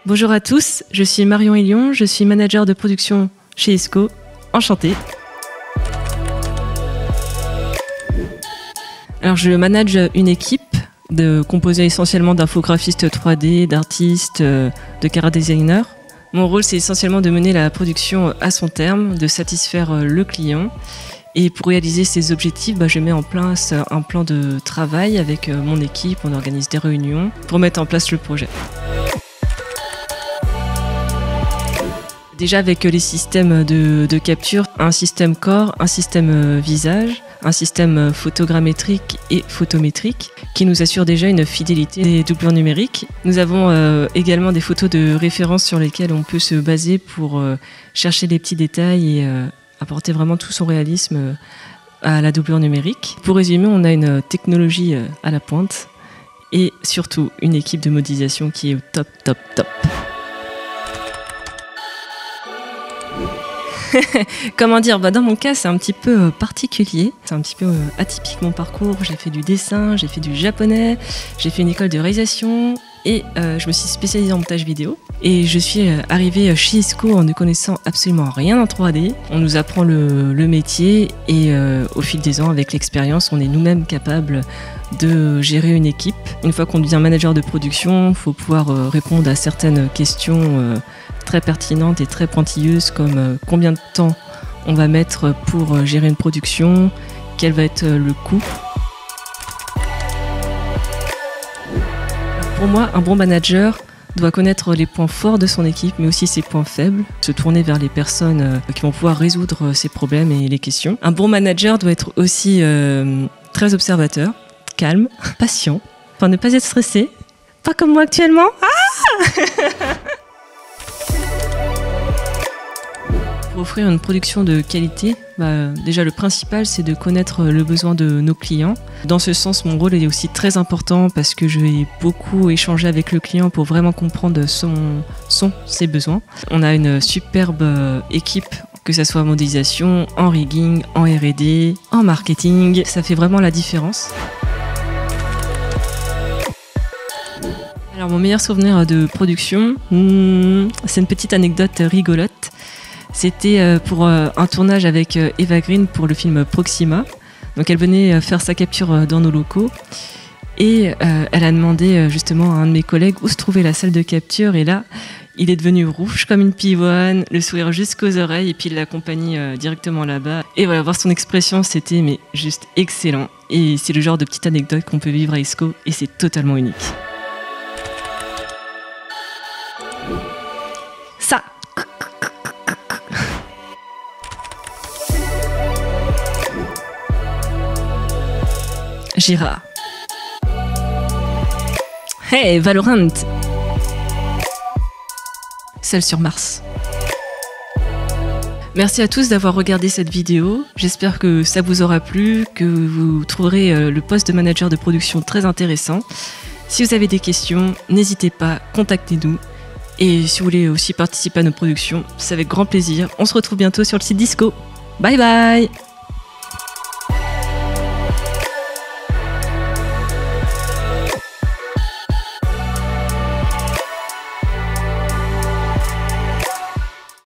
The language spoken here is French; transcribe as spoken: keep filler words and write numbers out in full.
Bonjour à tous, je suis Marion Hélion, je suis manager de production chez Esco. Enchantée. Alors je manage une équipe de, composée essentiellement d'infographistes trois D, d'artistes, de chara designers. Mon rôle, c'est essentiellement de mener la production à son terme, de satisfaire le client. Et pour réaliser ces objectifs, bah, je mets en place un plan de travail avec mon équipe. On organise des réunions pour mettre en place le projet. Déjà avec les systèmes de, de capture, un système corps, un système visage, un système photogrammétrique et photométrique qui nous assure déjà une fidélité des doubleurs numériques. Nous avons euh, également des photos de référence sur lesquelles on peut se baser pour euh, chercher les petits détails et euh, apporter vraiment tout son réalisme euh, à la doublure numérique. Pour résumer, on a une technologie euh, à la pointe et surtout une équipe de modélisation qui est au top, top, top. Comment dire, bah dans mon cas c'est un petit peu particulier, c'est un petit peu atypique mon parcours. J'ai fait du dessin, j'ai fait du japonais, j'ai fait une école de réalisation et euh, je me suis spécialisée en montage vidéo. Et je suis arrivée chez Esco en ne connaissant absolument rien en trois D. On nous apprend le, le métier et euh, au fil des ans, avec l'expérience, on est nous-mêmes capables de gérer une équipe. Une fois qu'on devient manager de production, il faut pouvoir euh, répondre à certaines questions euh, très pertinentes et très pointilleuses comme euh, combien de temps on va mettre pour euh, gérer une production, quel va être euh, le coût. Pour moi, un bon manager doit connaître les points forts de son équipe, mais aussi ses points faibles, se tourner vers les personnes euh, qui vont pouvoir résoudre ses problèmes et les questions. Un bon manager doit être aussi euh, très observateur, calme, patient, enfin ne pas être stressé, pas comme moi actuellement. Ah Pour offrir une production de qualité, bah, déjà le principal c'est de connaître le besoin de nos clients. Dans ce sens, mon rôle est aussi très important parce que je vais beaucoup échanger avec le client pour vraiment comprendre son, son ses besoins. On a une superbe équipe, que ce soit en modélisation, en rigging, en R et D, en marketing. Ça fait vraiment la différence. Alors mon meilleur souvenir de production, hmm, c'est une petite anecdote rigolote. C'était pour un tournage avec Eva Green pour le film Proxima. Donc elle venait faire sa capture dans nos locaux et euh, elle a demandé justement à un de mes collègues où se trouvait la salle de capture. Et là, il est devenu rouge comme une pivoine, le sourire jusqu'aux oreilles et puis il l'accompagne euh, directement là-bas. Et voilà, voir son expression, c'était mais juste excellent. Et c'est le genre de petite anecdote qu'on peut vivre à Esco et c'est totalement unique. Ça Jira. Hey, Valorant. Celle sur Mars. Merci à tous d'avoir regardé cette vidéo. J'espère que ça vous aura plu, que vous trouverez le poste de manager de production très intéressant. Si vous avez des questions, n'hésitez pas, contactez-nous. Et si vous voulez aussi participer à nos productions, c'est avec grand plaisir. On se retrouve bientôt sur le site d'Esco. Bye bye!